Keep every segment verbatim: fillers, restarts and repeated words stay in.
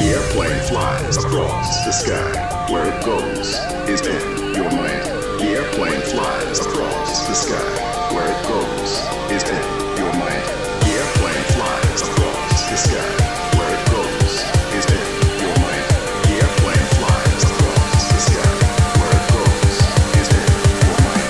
airplane flies across the sky. Where it goes is in your mind. The airplane flies across the sky. Where it goes is in your mind. The airplane flies across the sky. Where it goes is in your mind. The airplane flies across the sky. Where it goes is in your mind.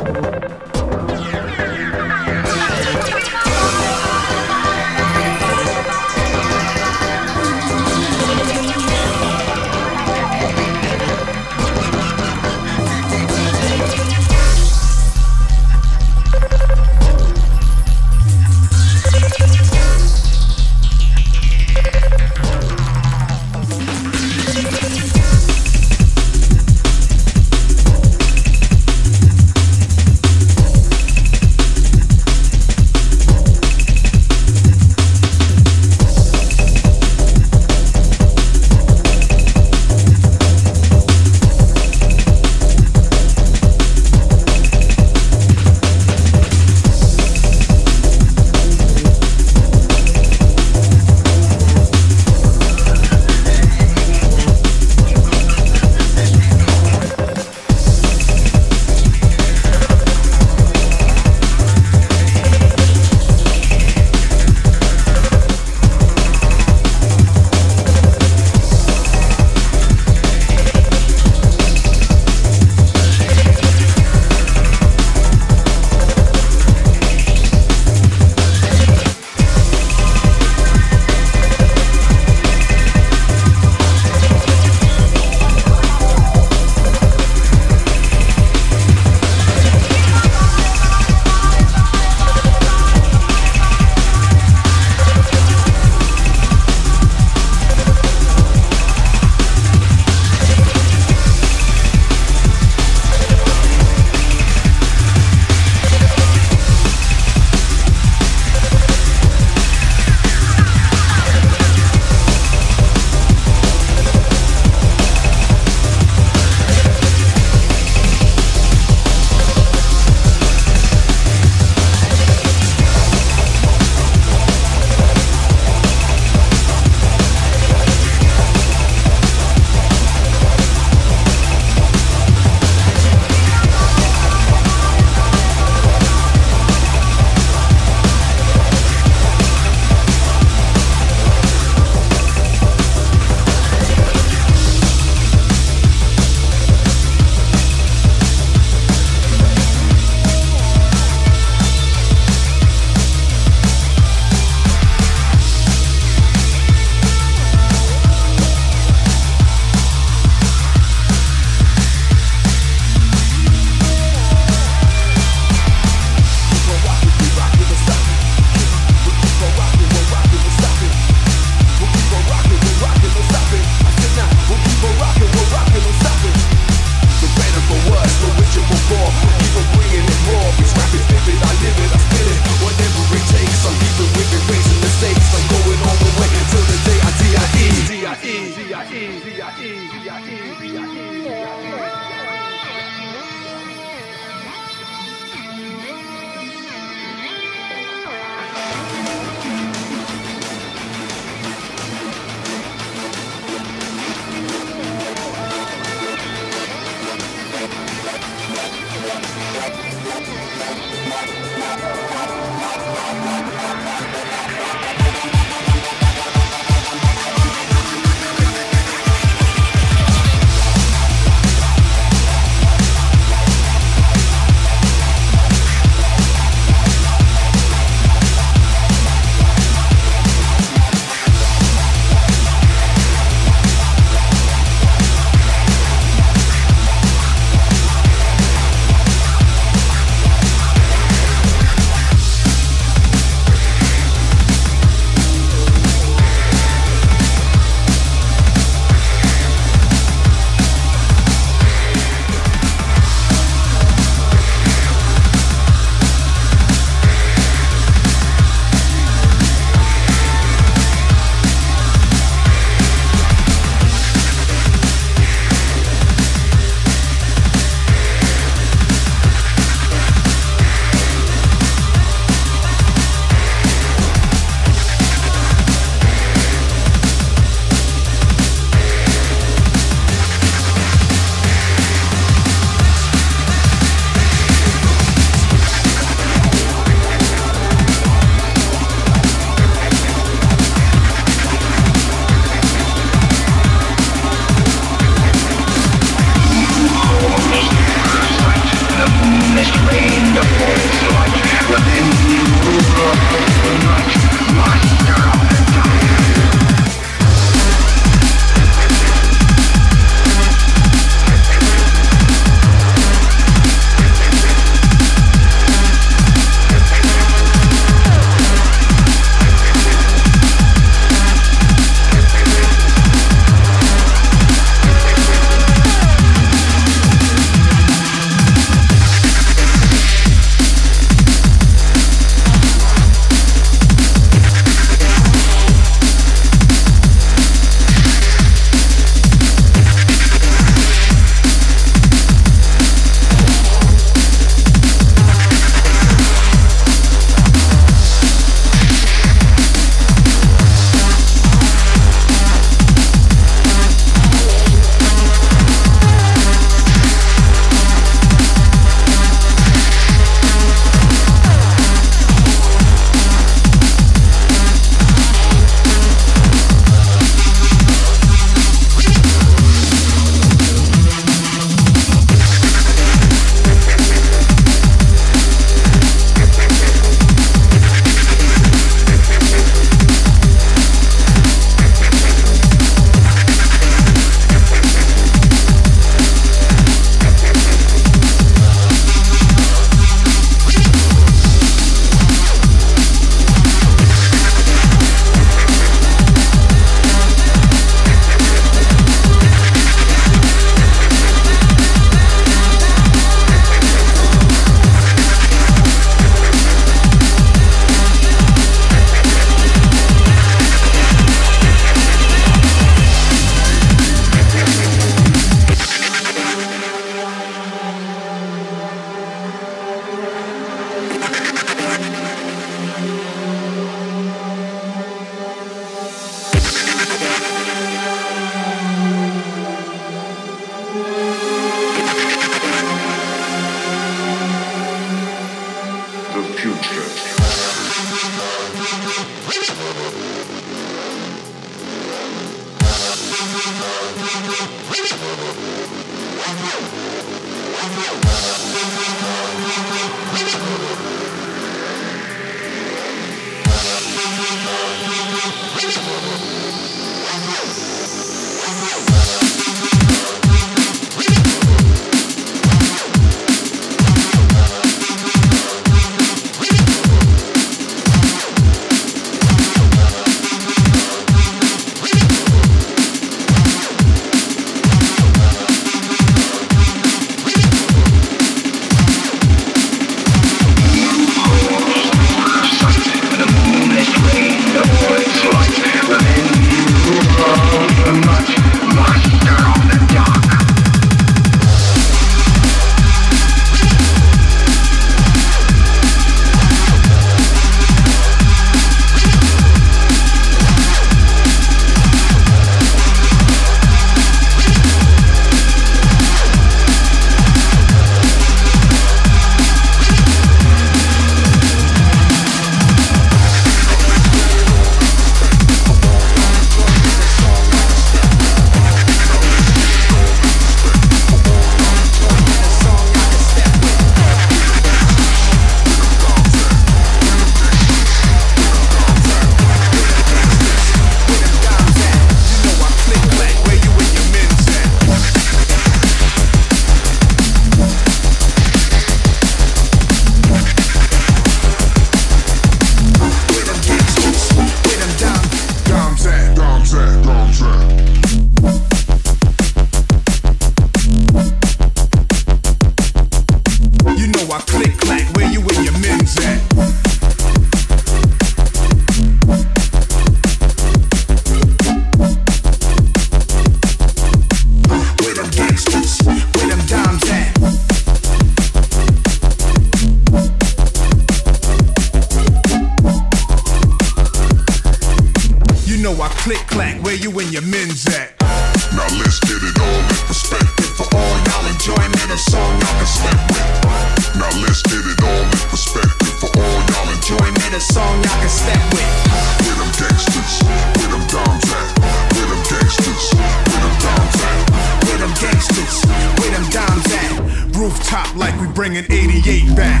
click clack, where you and your men's at? Now let's get it all in perspective. For all y'all enjoyment, a song y'all can step with. Now let's get it all in perspective. For all y'all enjoyment, a song y'all can step with. Where them gangsters, where them doms at? Where them gangsters, where them doms at? Where them gangsters, where them dimes at? Rooftop like we bringing eighty-eight back.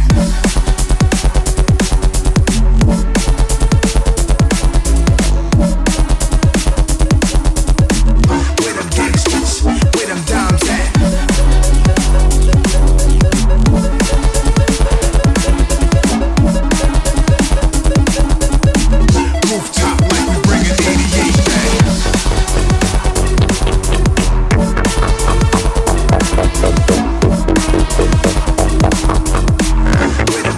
With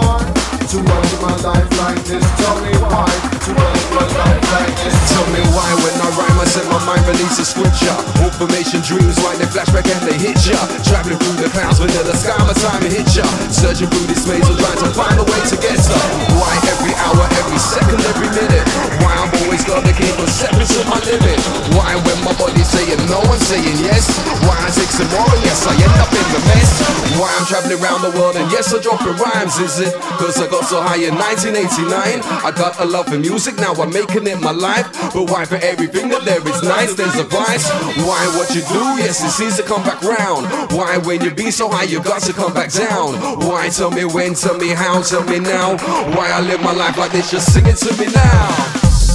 why to live my life like this. Tell me why to live my life like this. Tell me why when I rhyme I set my mind release a switcher. Information dreams like they flashback and they hit ya. Traveling through the clouds under the sky my time it hit ya. Searching through this maze of trying to find a way to get ya. Why every hour, every second, every minute? Why I'm always gotta keep on stepping to my limit? Why when my body's saying no I'm saying yes? Why I take some more and yes I end up in the mess? Why I'm traveling around the world and yes I'm dropping rhymes? Is it cause I got so high in nineteen eighty-nine? I got a love for music, now I'm making it my life. But why for everything that there is nice there's a price? Why what you do, yes it seems to come back round. Why when you be so high you got to come back down? Why tell me when, tell me how, tell me now? Why I live my life like this, just sing it to me now.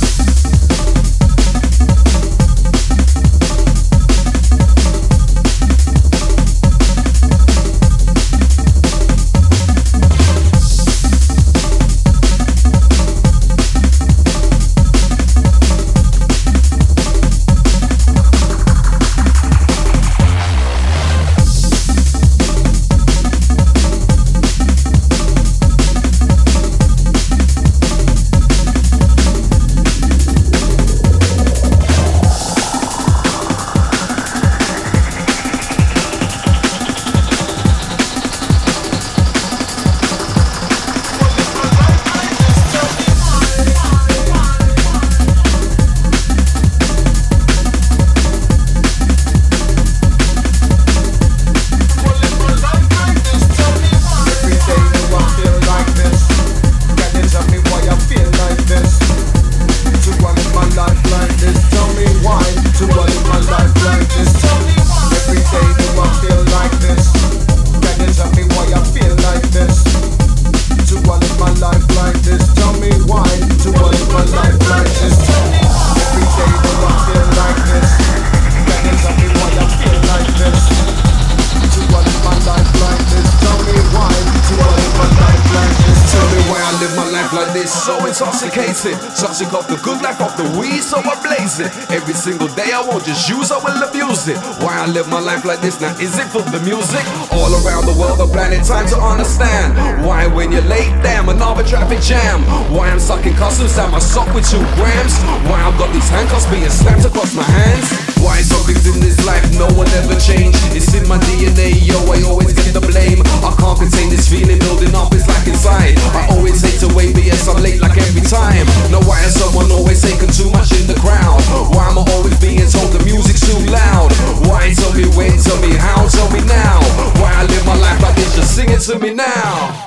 So intoxicated, toxic off the good life, off the weed, so I blaze it. Every single day I won't just use, I will abuse it. Why I live my life like this, now is it for the music? All around the world, the planet, time to understand. Why when you're late, damn, another traffic jam. Why I'm stuck in customs, down my sock with two grams. Why I've got these handcuffs being slapped across my hands. Why some things in this life, no one ever changed. It's in my D N A, yo, I always get the blame. I can't contain this feeling building up, it's like inside. I always hate to wait, B S I'm late like every time. No, why is someone always taking too much in the crowd? Why am I always being told the music's too loud? Why tell me when, tell me how, tell me now? Why I live my life like this, just sing it to me now.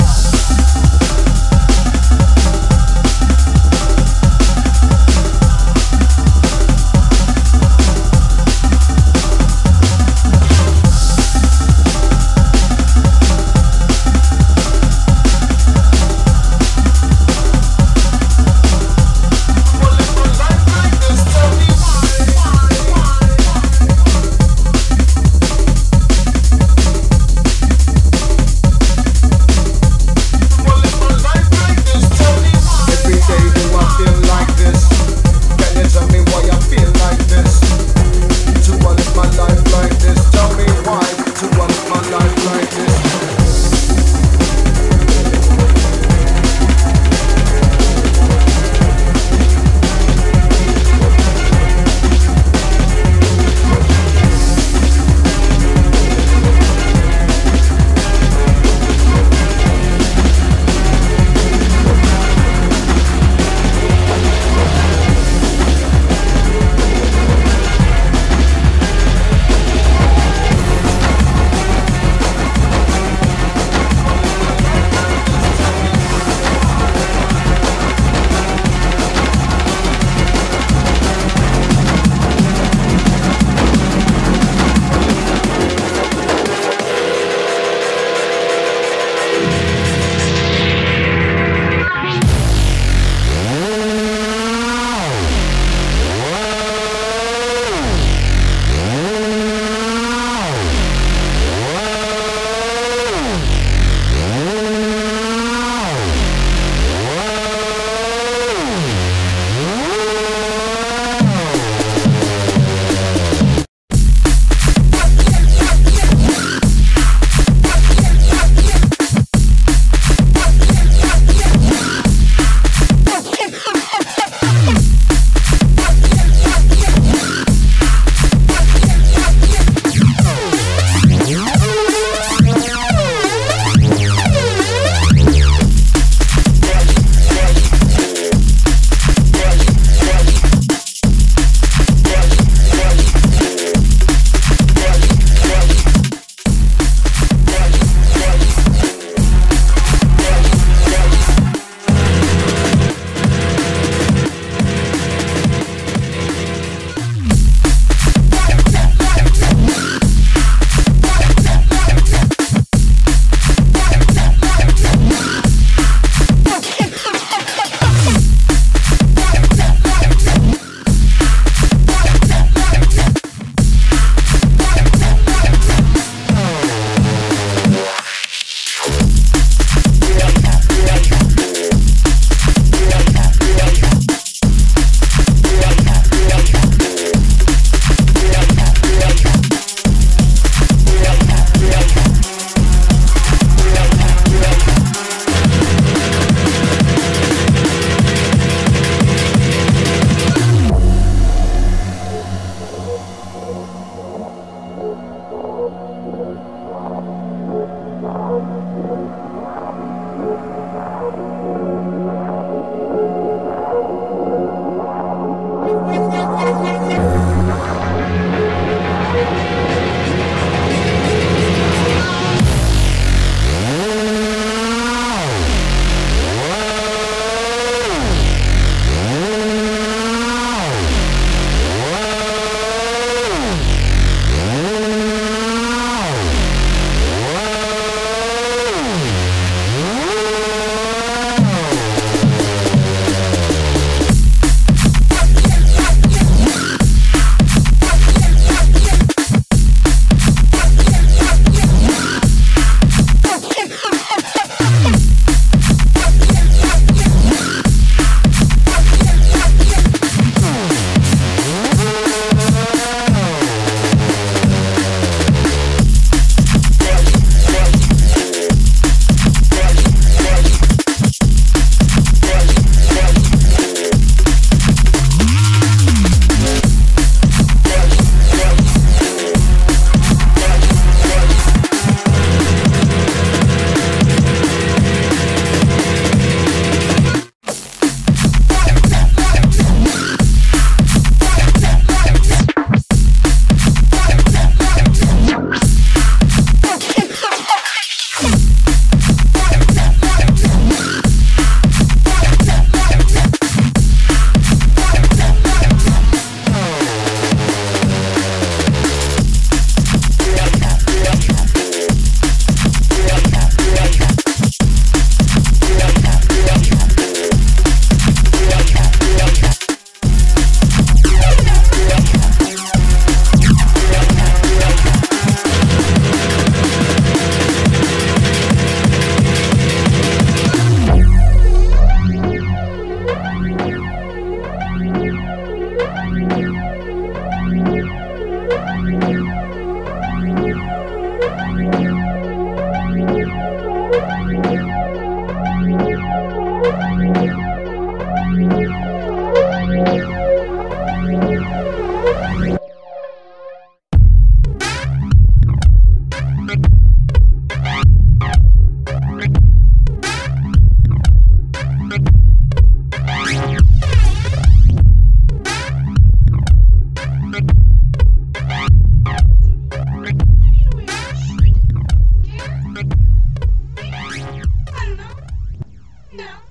No.